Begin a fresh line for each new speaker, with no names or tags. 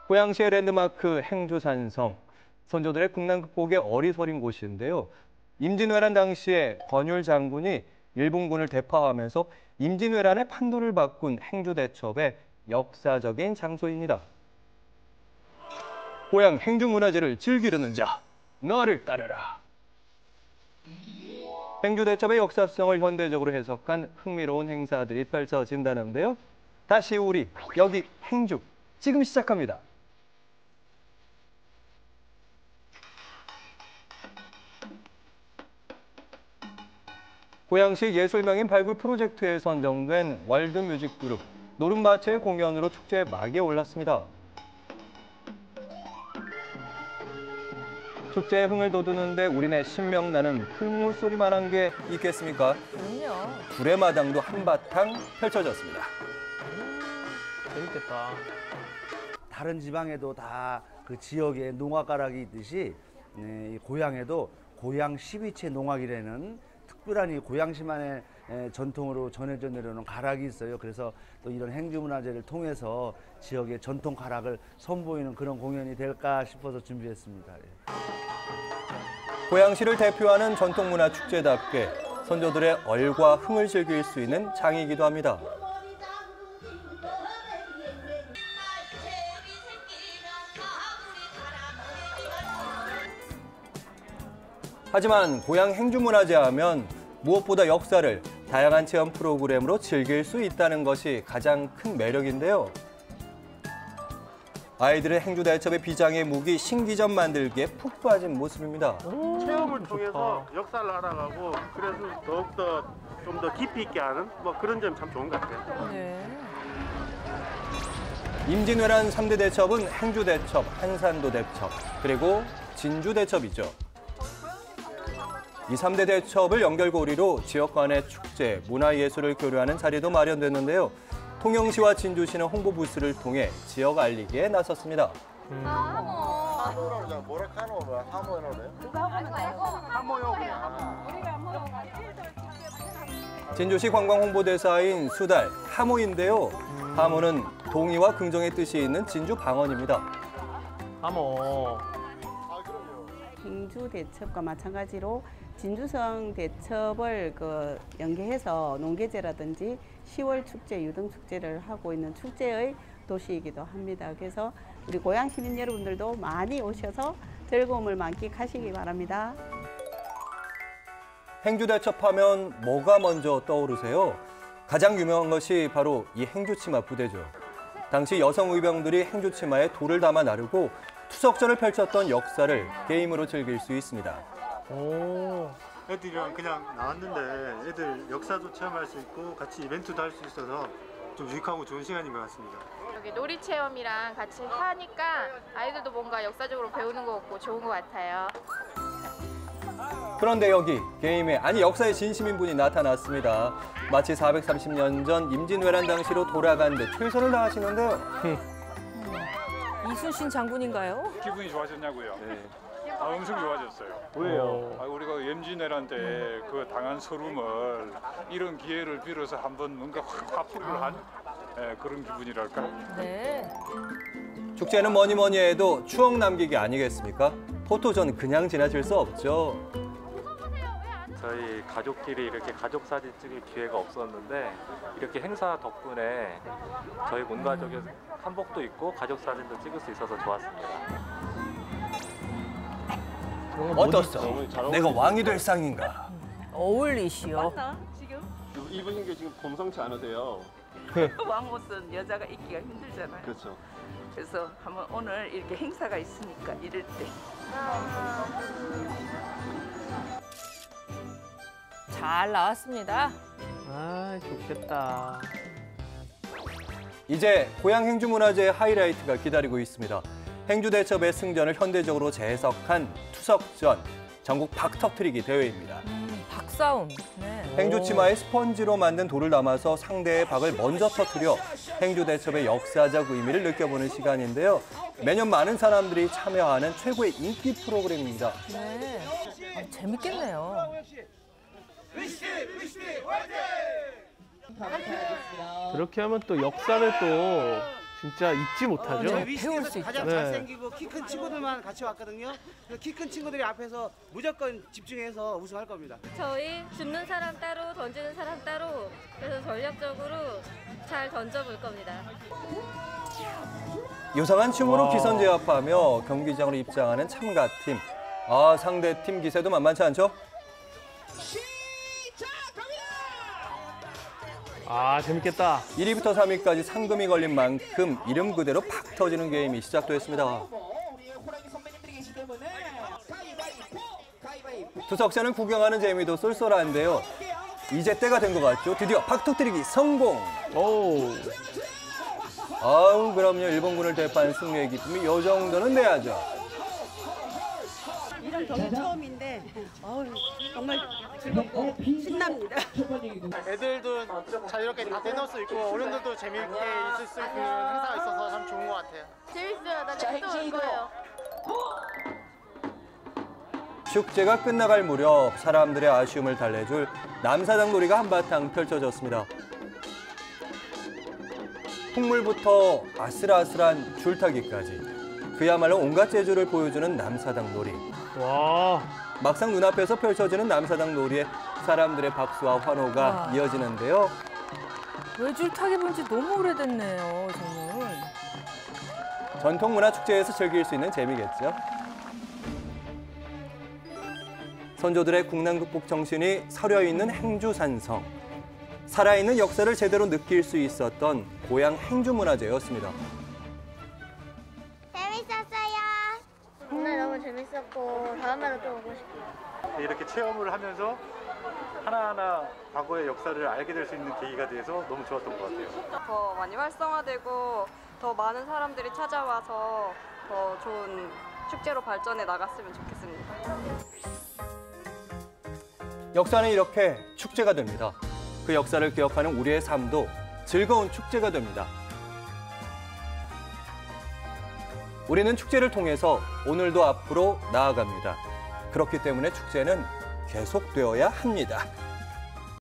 고양시의 랜드마크 행주산성, 선조들의 국난 극복의 어리서린 곳인데요. 임진왜란 당시에 권율 장군이 일본군을 대파하면서 임진왜란의 판도를 바꾼 행주대첩의 역사적인 장소입니다. 고향 행주문화재를 즐기려는 자, 너를 따르라. 행주대첩의 역사성을 현대적으로 해석한 흥미로운 행사들이 펼쳐진다는데요. 다시 우리 여기 행주, 지금 시작합니다. 고양시 예술명인 발굴 프로젝트에 선정된 월드뮤직그룹 노름바체의 공연으로 축제의 막이 올랐습니다. 축제의 흥을 돋우는데 우리네 신명나는 풀무소리만한 게 있겠습니까?
그럼요.
구례마당도 한바탕 펼쳐졌습니다.
재밌겠다.
다른 지방에도 다 그 지역에 농악가락이 있듯이 이 고향에도 고향 시위체 농악이라는 특별한 이 고양시만의 전통으로 전해져 내려오는 가락이 있어요. 그래서 또 이런 행주문화재를 통해서 지역의 전통 가락을 선보이는 그런 공연이 될까 싶어서 준비했습니다.
고양시를 대표하는 전통문화 축제답게 선조들의 얼과 흥을 즐길 수 있는 장이기도 합니다. 하지만 고향 행주문화재 하면 무엇보다 역사를 다양한 체험 프로그램으로 즐길 수 있다는 것이 가장 큰 매력인데요. 아이들의 행주대첩의 비장의 무기 신기전 만들기에 푹 빠진 모습입니다.
체험을 통해서 역사를 알아가고 그래서 더욱더 좀 더 깊이 있게 하는 뭐 그런 점이 참 좋은 것 같아요.
네.
임진왜란 3대 대첩은 행주대첩, 한산도대첩, 그리고 진주대첩이죠. 이 3대 대첩을 연결고리로 지역 간의 축제, 문화예술을 교류하는 자리도 마련됐는데요. 통영시와 진주시는 홍보 부스를 통해 지역 알리기에 나섰습니다. 진주시 관광 홍보대사인 수달, 하모인데요. 하모는 동의와 긍정의 뜻이 있는 진주 방언입니다.
하모.
행주 대첩과 마찬가지로 진주성 대첩을 연계해서 농계제라든지 10월 축제, 유등 축제를 하고 있는 축제의 도시이기도 합니다. 그래서 우리 고양 시민 여러분들도 많이 오셔서 즐거움을 만끽하시기 바랍니다.
행주 대첩하면 뭐가 먼저 떠오르세요? 가장 유명한 것이 바로 이 행주치마 부대죠. 당시 여성 의병들이 행주치마에 돌을 담아 나르고 투석전을 펼쳤던 역사를 게임으로 즐길 수 있습니다.
오.
애들이랑 그냥 나왔는데 애들 역사도 체험할 수 있고 같이 이벤트도 할 수 있어서 좀 유익하고 좋은 시간인 것 같습니다.
여기 놀이 체험이랑 같이 하니까 아이들도 뭔가 역사적으로 배우는 것 같고 좋은 것 같아요.
그런데 여기 게임에 역사의 진심인 분이 나타났습니다. 마치 430년 전 임진왜란 당시로 돌아간 듯 최선을 다하시는데요.
이순신 장군인가요?
기분이 좋아졌냐고요? 네. 엄청 좋아졌어요.
왜요?
우리가 임진왜란 때 그 당한 서름을 이런 기회를 빌어서 한번 뭔가 화풀이를 한 그런 기분이랄까?
네.
축제는 뭐니 해도 추억 남기기 아니겠습니까? 포토전 그냥 지나칠 수 없죠.
저희 가족끼리 이렇게 가족 사진 찍을 기회가 없었는데 이렇게 행사 덕분에 저희 온 가족의 한복도 입고 가족 사진도 찍을 수 있어서 좋았습니다.
어떻소? 내가 왕이 될 상인가?
어울리시오.
입으신 게 지금 범상치 않으세요.
왕옷은 여자가 입기가 힘들잖아요.
그렇죠.
그래서 한번 오늘 이렇게 행사가 있으니까 이럴 때.
잘 나왔습니다.
아, 좋겠다.
이제 고향 행주문화재의 하이라이트가 기다리고 있습니다. 행주대첩의 승전을 현대적으로 재해석한 투석전, 전국 박터트리기 대회입니다.
박싸움. 네.
행주치마에 스펀지로 만든 돌을 담아서 상대의 박을 먼저 터뜨려 행주대첩의 역사적 의미를 느껴보는 시간인데요. 매년 많은 사람들이 참여하는 최고의 인기 프로그램입니다.
네. 재밌겠네요.
그렇게 하면 또 역사를 또 진짜 잊지 못하죠.
네, 배울 수 있죠.
가장
네.
잘생기고 키 큰 친구들만 같이 왔거든요. 키 큰 친구들이 앞에서 무조건 집중해서 우승할 겁니다.
저희 줍는 사람 따로 던지는 사람 따로 그래서 전략적으로 잘 던져볼 겁니다.
요상한 춤으로
와.
기선제압하며 경기장으로 입장하는 참가팀. 아, 상대팀 기세도 만만치 않죠?
아, 재밌겠다.
1위부터 3위까지 상금이 걸린 만큼 이름 그대로 팍 터지는 게임이 시작됐습니다. 두 석자는 구경하는 재미도 쏠쏠한데요. 이제 때가 된 것 같죠? 드디어 팍 터뜨리기 성공!
오.
아우, 그럼요. 일본군을 대파한 승리의 기쁨이 요 정도는 돼야죠.
이런 경기 처음인데 정말 즐겁고 신납니다.
애들도 자유롭게 다 대놓을 수 있고 어른들도 재미있게 있을 수 있는 행사가 있어서 참 좋은 것 같아요.
재밌어요. 나 내일 또올 거예요.
축제가 끝나갈 무렵 사람들의 아쉬움을 달래줄 남사당 놀이가 한바탕 펼쳐졌습니다. 풍물부터 아슬아슬한 줄타기까지 그야말로 온갖 재주를 보여주는 남사당 놀이.
와.
막상 눈앞에서 펼쳐지는 남사당 놀이에 사람들의 박수와 환호가
와.
이어지는데요.
외줄타기 본 지 너무 오래됐네요, 저는.
전통문화축제에서 즐길 수 있는 재미겠죠. 선조들의 국난극복 정신이 서려있는 행주산성. 살아있는 역사를 제대로 느낄 수 있었던 고향 행주문화제였습니다.
재밌었어요. 오늘 너무 재밌었고 다음에도 또 오고 싶어요.
이렇게 체험을 하면서 하나하나 과거의 역사를 알게 될 수 있는 계기가 돼서 너무 좋았던 것 같아요.
더 많이 활성화되고 더 많은 사람들이 찾아와서 더 좋은 축제로 발전해 나갔으면 좋겠습니다.
역사는 이렇게 축제가 됩니다. 그 역사를 기억하는 우리의 삶도 즐거운 축제가 됩니다. 우리는 축제를 통해서 오늘도 앞으로 나아갑니다. 그렇기 때문에 축제는 계속되어야 합니다.